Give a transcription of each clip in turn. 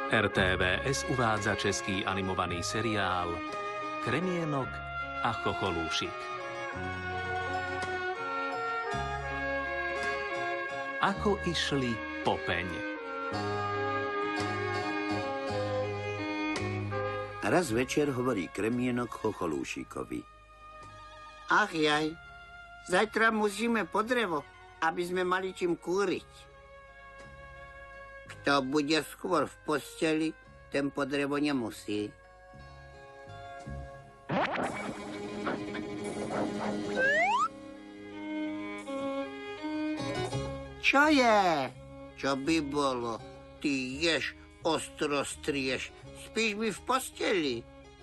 RTVS uvádza český animovaný seriál Kremienok a Chocholúšik. Ako išli popeň. Raz večer hovorí Kremienok Chocholúšikovi. Ach jaj, zajtra musíme po drevo, aby sme mali čím kúriť. Kto bude skôr v posteli, ten po drevo nemusí. Čo je? Čo by bolo? Ty ješ, ostro strieš. Spíš mi v posteli?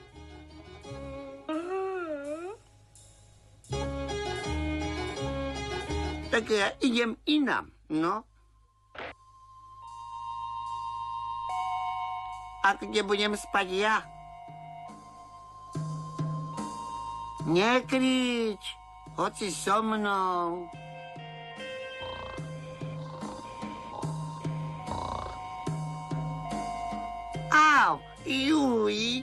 Tak ja idem inam, no. A kde budem spať ja? Nekrič, hoci so mnou. Au, juj.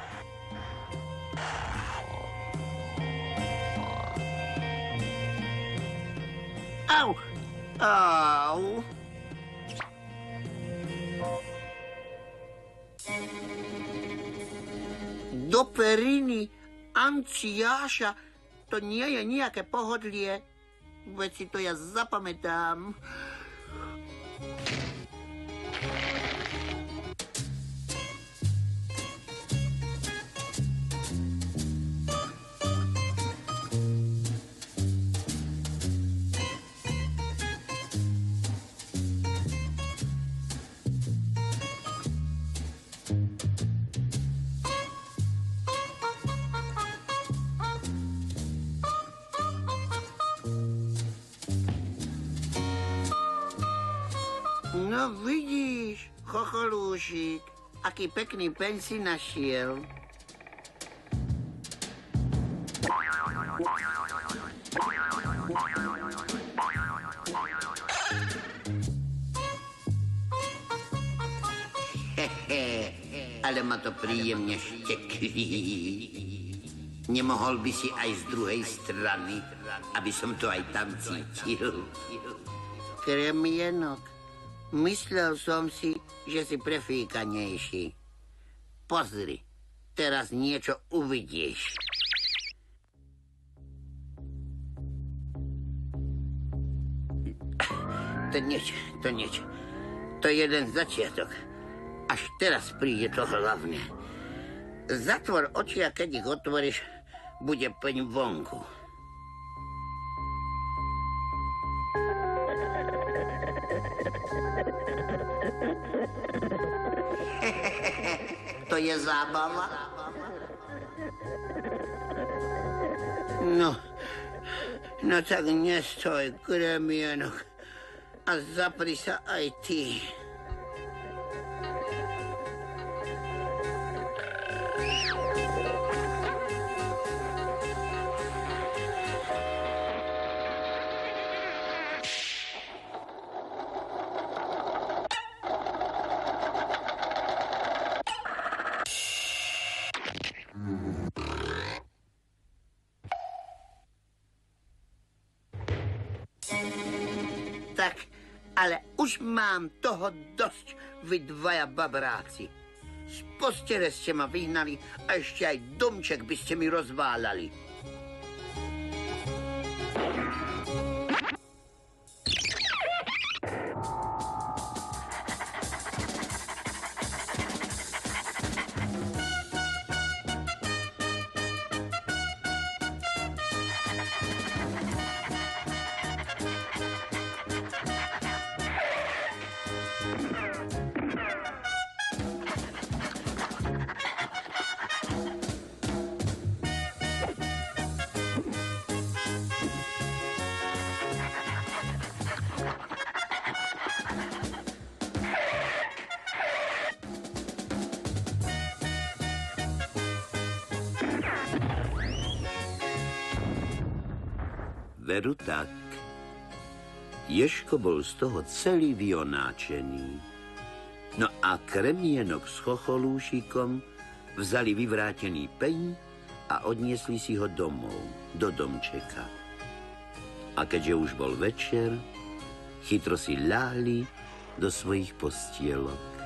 Au, au. Do periny Anciáša, to nie je nejaké pohodlie. Veď si to ja zapamätám. No vidíš, Chocholúšik, aký pekný peň si našiel. Ale ma to príjemne šteklí. Nemohol by si aj z druhej strany, aby som to aj tam cítil. Kremienok. Myslel som si, že si prefíkanejší. Pozri, teraz niečo uvidíš. To nič. To je jeden začiatok. Až teraz príde to hlavné. Zatvor oči a keď ich otvoríš, bude peň vonku. To je zábava? No tak nestoj, Kremienok. A zapri sa aj ty. Tak, ale už mám toho dosť, vy dvaja babráci. Z postele ste ma vyhnali a ešte aj domček by ste mi rozválali. Veru tak. Ježko bol z toho celý vyonáčený. No a Kremienok s Chocholúšikom vzali vyvrátený peň a odniesli si ho domov, do domčeka. A keďže už bol večer, chytro si ľahli do svojich postielok.